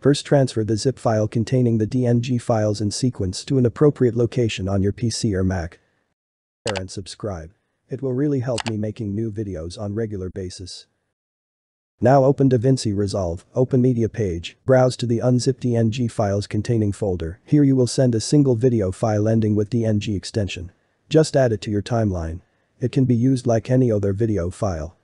First, transfer the zip file containing the DNG files in sequence to an appropriate location on your PC or Mac. Share and subscribe. It will really help me making new videos on regular basis. Now open Davinci Resolve, open media page, browse to the unzipped DNG files containing folder. Here you will send a single video file ending with DNG extension. Just add it to your timeline. It can be used like any other video file.